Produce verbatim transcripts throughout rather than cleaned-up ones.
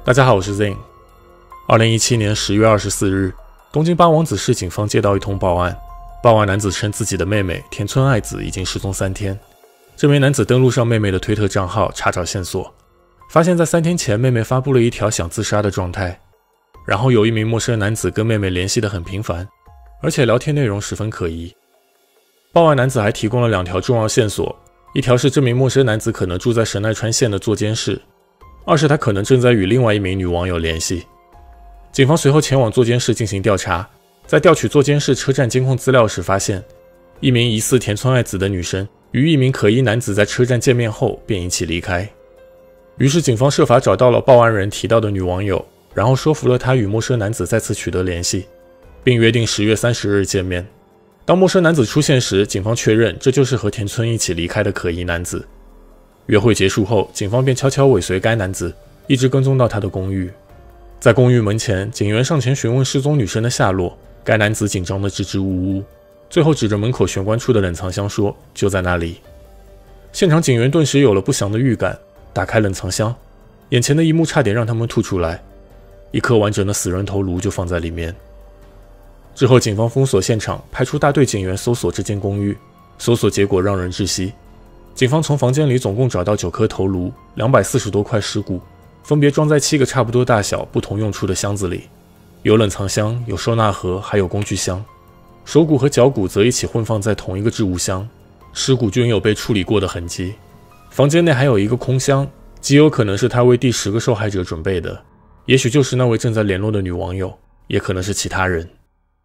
大家好，我是 Zing。二零一七年十月二十四日，东京八王子市警方接到一通报案，报案男子称自己的妹妹田村爱子已经失踪三天。这名男子登录上妹妹的推特账号查找线索，发现在三天前妹妹发布了一条想自杀的状态，然后有一名陌生男子跟妹妹联系得很频繁，而且聊天内容十分可疑。报案男子还提供了两条重要线索，一条是这名陌生男子可能住在神奈川县的座间市，二是他可能正在与另外一名女网友联系。警方随后前往座间市进行调查，在调取座间市车站监控资料时发现，一名疑似田村爱子的女生与一名可疑男子在车站见面后便一起离开。于是警方设法找到了报案人提到的女网友，然后说服了她与陌生男子再次取得联系，并约定十月三十日见面。当陌生男子出现时，警方确认这就是和田村一起离开的可疑男子。约会结束后，警方便悄悄尾随该男子，一直跟踪到他的公寓。在公寓门前，警员上前询问失踪女生的下落，该男子紧张的支支吾吾，最后指着门口玄关处的冷藏箱说就在那里。现场警员顿时有了不祥的预感，打开冷藏箱，眼前的一幕差点让他们吐出来，一颗完整的死人头颅就放在里面。之后警方封锁现场，派出大队警员搜索这间公寓，搜索结果让人窒息。警方从房间里总共找到九颗头颅，两百四十多块尸骨，分别装在七个差不多大小、不同用处的箱子里，有冷藏箱，有收纳盒，还有工具箱。手骨和脚骨则一起混放在同一个置物箱，尸骨均有被处理过的痕迹。房间内还有一个空箱，极有可能是他为第十个受害者准备的，也许就是那位正在联络的女网友，也可能是其他人。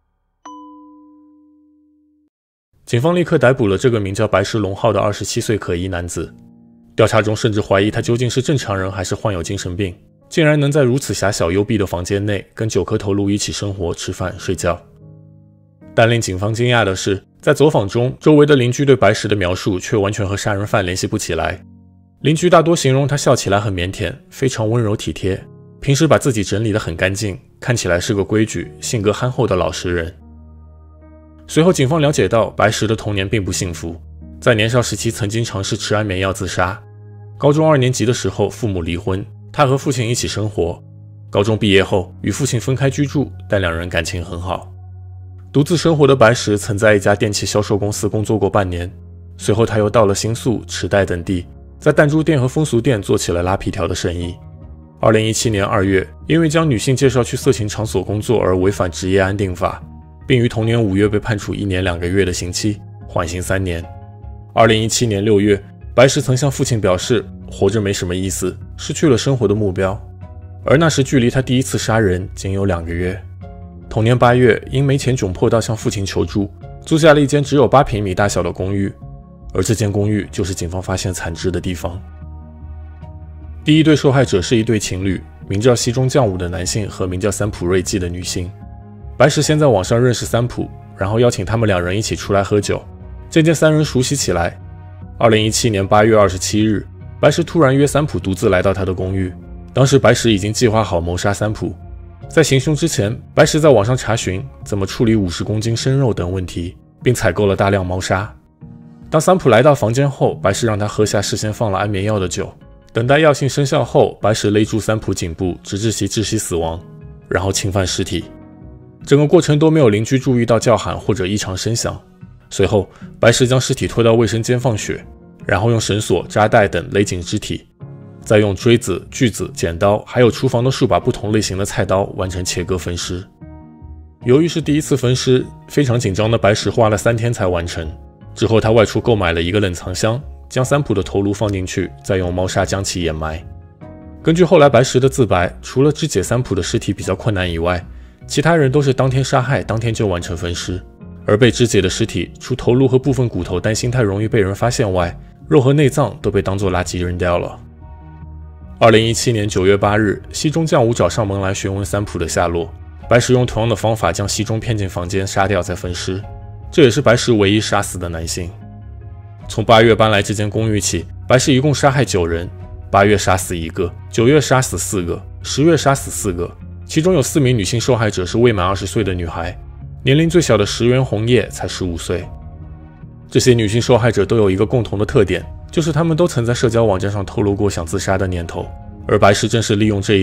警方立刻逮捕了这个名叫白石龙浩的二十七岁可疑男子，调查中甚至怀疑他究竟是正常人还是患有精神病，竟然能在如此狭小幽闭的房间内跟九颗头颅一起生活、吃饭、睡觉。但令警方惊讶的是，在走访中，周围的邻居对白石的描述却完全和杀人犯联系不起来。邻居大多形容他笑起来很腼腆，非常温柔体贴，平时把自己整理得很干净，看起来是个规矩、性格憨厚的老实人。随后警方了解到，白石的童年并不幸福，在年少时期曾经尝试吃安眠药自杀。高中二年级的时候父母离婚，他和父亲一起生活。高中毕业后与父亲分开居住，但两人感情很好。独自生活的白石曾在一家电器销售公司工作过半年，随后他又到了新宿、池袋等地，在弹珠店和风俗店做起了拉皮条的生意。二零一七年二月，因为将女性介绍去色情场所工作而违反职业安定法，并于同年五月被判处一年两个月的刑期，缓刑三年。二零一七年六月，白石曾向父亲表示，活着没什么意思，失去了生活的目标。而那时距离他第一次杀人仅有两个月。同年八月，因没钱窘迫到向父亲求助，租下了一间只有八平米大小的公寓，而这间公寓就是警方发现残肢的地方。第一对受害者是一对情侣，名叫西中将武的男性和名叫三浦瑞纪的女性。白石先在网上认识三浦，然后邀请他们两人一起出来喝酒，渐渐三人熟悉起来。二零一七年八月二十七日，白石突然约三浦独自来到他的公寓，当时白石已经计划好谋杀三浦。在行凶之前，白石在网上查询怎么处理五十公斤生肉等问题，并采购了大量猫砂。当三浦来到房间后，白石让他喝下事先放了安眠药的酒，等待药性生效后，白石勒住三浦颈部，直至其窒息死亡，然后侵犯尸体。整个过程都没有邻居注意到叫喊或者异常声响。随后，白石将尸体拖到卫生间放血，然后用绳索、扎带等勒紧肢体，再用锥子、锯子、剪刀，还有厨房的数把不同类型的菜刀完成切割分尸。由于是第一次分尸，非常紧张的白石花了三天才完成。之后他外出购买了一个冷藏箱，将三浦的头颅放进去，再用猫砂将其掩埋。根据后来白石的自白，除了肢解三浦的尸体比较困难以外，其他人都是当天杀害，当天就完成分尸。而被肢解的尸体，除头颅和部分骨头担心太容易被人发现外，肉和内脏都被当作垃圾扔掉了。二零一七年九月八日，西中将武找上门来询问三浦的下落，白石用同样的方法将西中骗进房间杀掉再分尸，这也是白石唯一杀死的男性。从八月搬来这间公寓起，白石一共杀害九人，八月杀死一个，九月杀死四个，十月杀死四个，其中有四名女性受害者是未满二十岁的女孩，年龄最小的石原红叶才十五岁。这些女性受害者都有一个共同的特点，就是她们都曾在社交网站上透露过想自杀的念头，而白石正是利用这一点，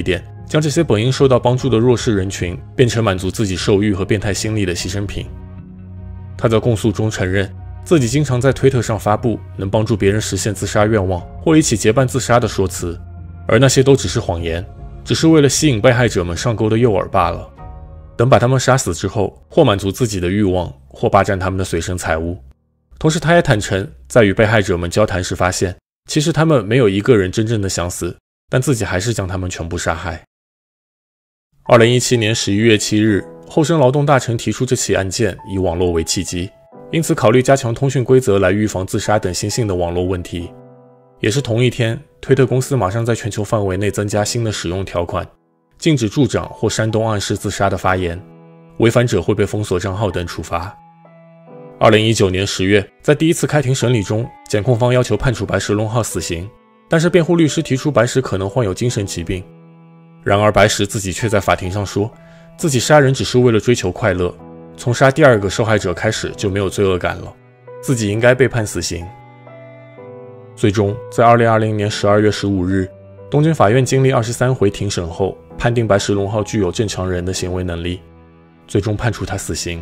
将这些本应受到帮助的弱势人群变成满足自己兽欲和变态心理的牺牲品。他在供诉中承认，自己经常在推特上发布能帮助别人实现自杀愿望或一起结伴自杀的说辞，而那些都只是谎言，只是为了吸引被害者们上钩的诱饵罢了。等把他们杀死之后，或满足自己的欲望，或霸占他们的随身财物。同时他也坦诚，在与被害者们交谈时发现，其实他们没有一个人真正的想死，但自己还是将他们全部杀害。二零一七年十一月七日，厚生劳动大臣提出这起案件以网络为契机，因此考虑加强通讯规则来预防自杀等新兴的网络问题。也是同一天，推特公司马上在全球范围内增加新的使用条款，禁止助长或煽动暗示自杀的发言，违反者会被封锁账号等处罚。二零一九年十月，在第一次开庭审理中，检控方要求判处白石隆浩死刑，但是辩护律师提出白石可能患有精神疾病。然而白石自己却在法庭上说，自己杀人只是为了追求快乐，从杀第二个受害者开始就没有罪恶感了，自己应该被判死刑。最终在二零二零年十二月十五日，东京法院经历二十三回庭审后，判定白石隆浩具有正常人的行为能力，最终判处他死刑。